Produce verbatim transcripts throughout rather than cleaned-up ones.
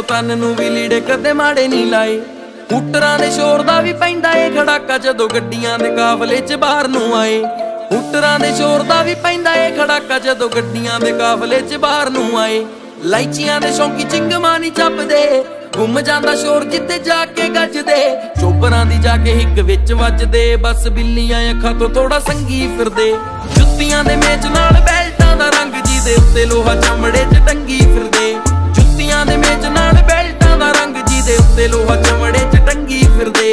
चलो तन नूं भी लीड़े कदे माड़े नहीं लाए। हूटरां दे शोर दा भी पैंदा ए खड़ाका जदों गड्डियां दे काफले च बाहर नूं आए। हूटरां दे शोर दा भी पैंदा ए खड़ाका जदों गड्डियां दे काफले च बाहर नूं आए। लाइचियां दे शौंकी चिंगमां नहीं चपदे, गुम जांदा शोर जिथे जाके गजदे। चोबरां दी जाके हिक विच वजदे, बस बिल्लियां अखां तो थोड़ा संगी फिरदे। जुत्तियां दे मेच नाल बैल्टां दा रंग जिहदे उत्ते लोहा चमड़े च टंगी फिरदे। जुत्तियां दे मेच नाल बैल्टां दा रंग जिहदे उत्ते लोहा चमड़े च टंगी फिरदे।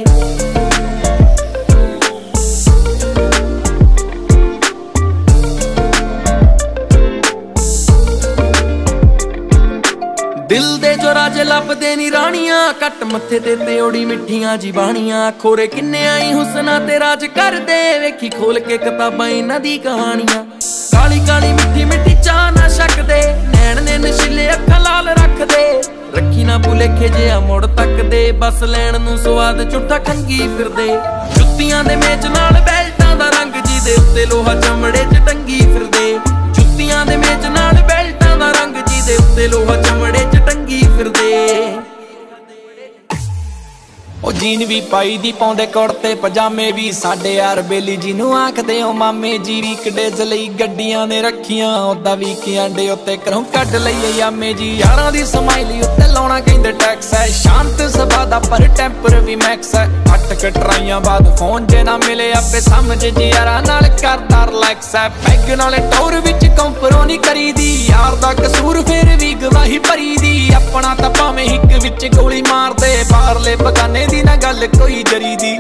दिल दे जो राजे लभदे नी राणियां, कट मत्थे ते त्योड़ी मिठियां जी बाणियां। खोरे किन्ने आई हुसना ते राज करदे, वेखी खोल के किताबां इन्हां दी कहानियां। काली काली मिठी मिठी चाह ना छकदे, नैण ने नशीले अखां लाल रखदे। रखी ना भुलेखे जिहा मुड़ तकदे, बस लैण नूं स्वाद झूठा खंगी फिरदे। जुत्तियां दे मेच नाल बैल्टां दा रंग जिहदे उत्ते लोहा चमड़े च टंगी फिरदे। जुत्तियां दे मेच नाल बैल्टां दा रंग जिहदे उत्ते लोहा चमड़े च टंगी फिरदे। ओ जीन भी पाई दी पाउंदे कुर्ते पजामे भी, साडे यार बेली जी नूं आखदे ओ मामे जी। वीकडेज लई गड्डियां ने रखियां, ओदा वीकेंड उत्ते घरों कढ लईए यामे जी। यारां दी समाइली उत्ते लाउणा कहंदे टैक्स है, शांत सुभा दा पर टैंपर भी मैक्स है। अठ कटराइयां बाद फोन जे ना मिले आपे समझ जी, यारां नाल करदा रिलैक्स है। पैग नाले टोर विच कंपरो नहीं करीदी, यार दा कसूर फिर भी गवाही भरी दी। अपना तां भावें हिक विच गोली मारदे, बाहरले बगाने दी ना गल कोई जरी दी।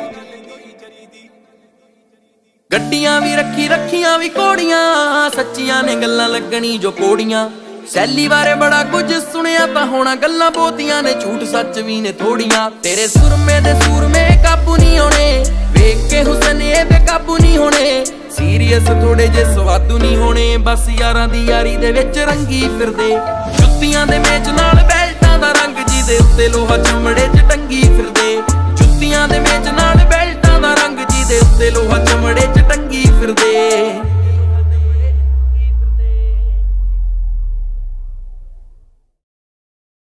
गड्डियां भी रखी रखियां भी घोड़ियां, सच्चियां ने गल्लां लगनी जो कोड़ियां। सैली बारे बड़ा कुछ सुनिया तां होना गल्लां बहुतियां ने, झूठ सच भी ने थोड़ियां। तेरे सुरमे दे सूरमे काबू नहीं होने, वेख के हुसन ए बेकाबू नहीं होने। सीरियस थोड़े जे स्वादू नहीं होने, बस यारां दी यारी दे विच रंगी फिरदे। जुत्तियां दे मेच नाल बैल्टां दा रंग जिहदे उत्ते लोहा चमड़े च टंगी फिरदे।